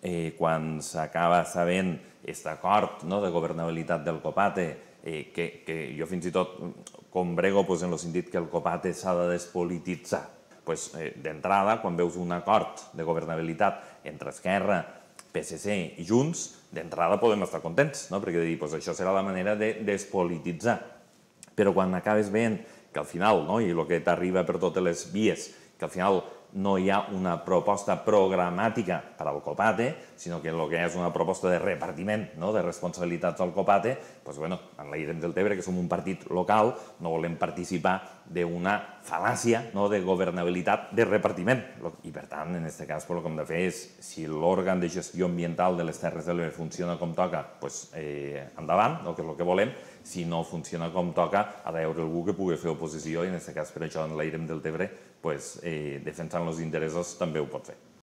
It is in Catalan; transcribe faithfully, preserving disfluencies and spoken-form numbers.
quan s'acaba sabent aquest acord de governabilitat del Copate, que jo fins i tot combrego en el sentit que el Copate s'ha de despolititzar. D'entrada, quan veus un acord de governabilitat entre Esquerra, P S C i Junts, d'entrada podem estar contents, perquè això serà la manera de despolititzar. Però quan acabes veient que al final, i el que t'arriba per totes les vies, que al final no hi ha una proposta programàtica per al Copate, sinó que el que hi ha és una proposta de repartiment de responsabilitats al Copate, doncs, bueno, en l'Airem del Tebre, que som un partit local, no volem participar d'una fal·làcia de governabilitat de repartiment. I, per tant, en aquest cas, el que hem de fer és, si l'òrgan de gestió ambiental de les Terres de l'Ebre funciona com toca, doncs endavant, que és el que volem. Si no funciona com toca, ha d'haver algú que pugui fer oposició, i en aquest cas, per això, en l'Airem del Tebre, defensant els interessos, també ho pot fer.